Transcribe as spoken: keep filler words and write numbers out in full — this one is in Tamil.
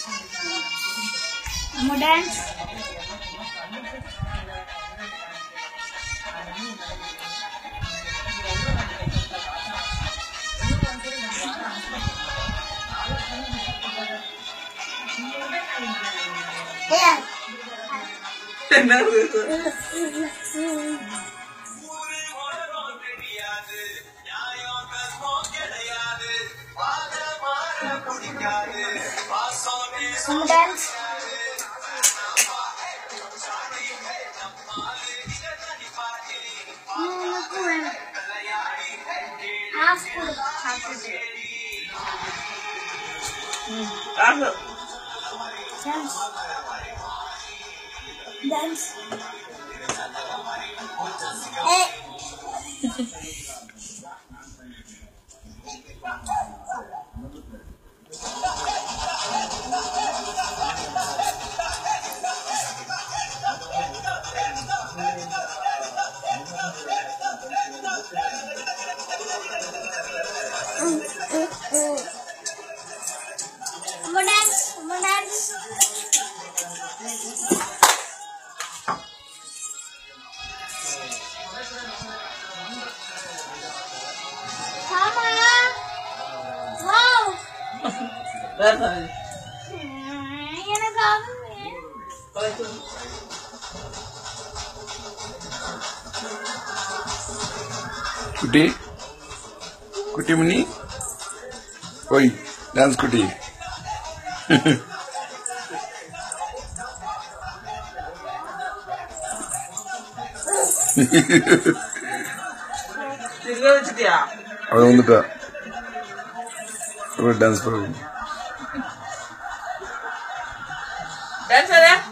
நம்ம டான்ஸ் என்ன நம்ம டான்ஸ் ஆஃப் கொடு சாப்பிட்டு டான்ஸ் டான்ஸ் ஏய் நம்ம டான்ஸ் நம்ம டான்ஸ் மாமா வாவ் எனக்கு ஆகுது குட்டி குட்டி மணி ஓய் டான்ஸ் குட்டி வச்சுட்டியா அவன் வந்துட்டா டான்ஸ் ப்ரோக்ராம் டான்ஸ்